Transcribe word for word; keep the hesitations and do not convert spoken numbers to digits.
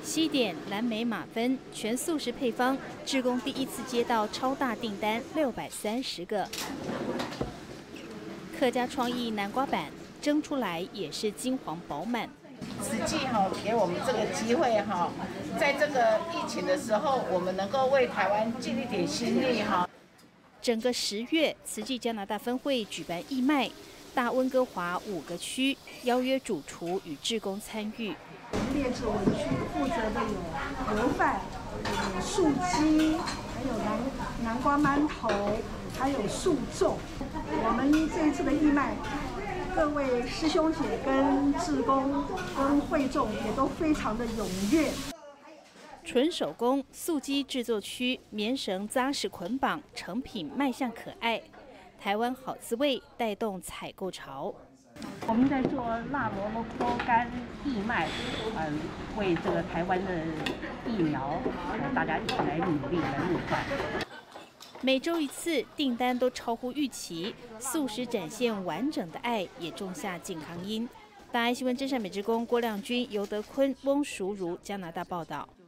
西点蓝莓马芬全素食配方，志工第一次接到超大订单六百三十个。客家创意南瓜板蒸出来也是金黄饱满。 慈济哈给我们这个机会哈，在这个疫情的时候，我们能够为台湾尽一点心力哈。 整个十月，慈济加拿大分会举办义卖，大温哥华五个区邀约主厨与志工参与。 列治文区负责的有油饭、有素鸡，还有南南瓜馒头，还有素粽。我们这一次的义卖，各位师兄姐跟志工跟会众也都非常的踊跃。 纯手工素鸡制作区，棉绳扎实捆绑，成品卖相可爱。台湾好滋味带动采购潮。 我们在做辣萝卜脱干义卖，嗯，为这个台湾的疫苗，呃，大家一起来努力来募款。 每周一次，订单都超乎预期，素食展现完整的爱，也种下健康因。大爱新闻真善美职工郭亮君、尤德坤、翁淑如加拿大报道。